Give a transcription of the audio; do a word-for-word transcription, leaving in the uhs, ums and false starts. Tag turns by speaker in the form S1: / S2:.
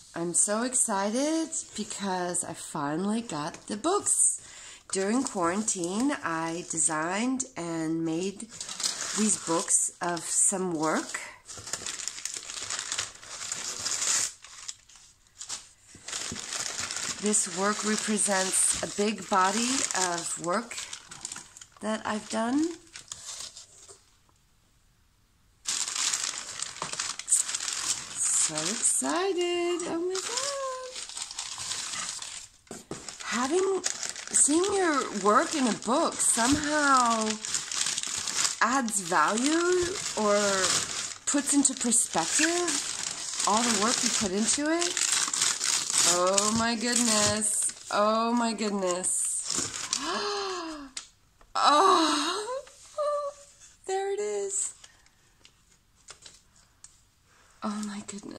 S1: I'm so excited because I finally got the books. During quarantine, I designed and made these books of some work. This work represents a big body of work that I've done. So excited! Oh my god! Having, seeing your work in a book somehow adds value or puts into perspective all the work you put into it. Oh my goodness! Oh my goodness! Oh! There it is! Oh my goodness.